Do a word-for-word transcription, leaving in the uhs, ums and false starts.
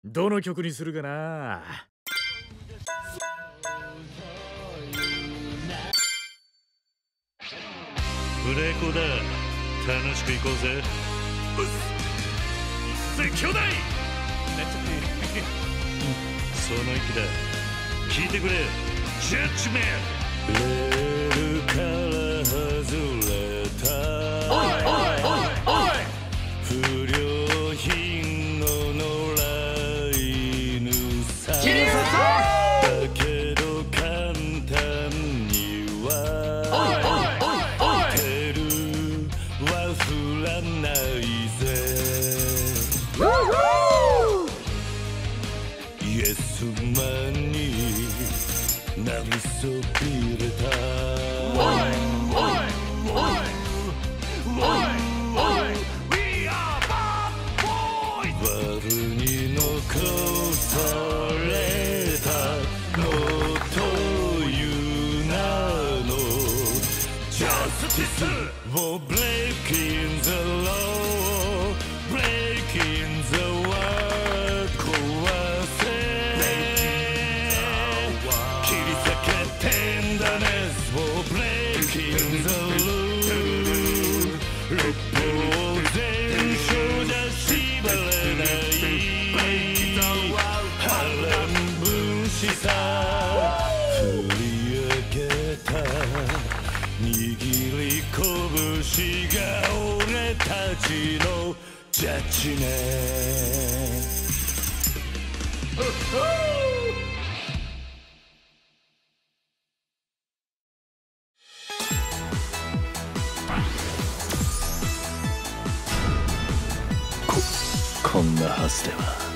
どの曲にするかな。 ブレーコーだ。楽しく行こうぜ。うっ絶叫台その息だ。聞いてくれ。ジャッジメント。レールから外れた。おいおいおいおい。不良品の野良犬さ。だけど簡単にはテルは振らないぜ。イエスマンになりそびれた。おいおいおいおいおい We are bad boys。 悪に残されたのという名のジャスティスを Breaking the law Breaking the world 壊せ。切り裂けてんだね。Breaking the rule 六法全書じゃ縛れない波乱分子さ。振り上げた握り拳が俺たちのジャッジメント。こんなはずでは。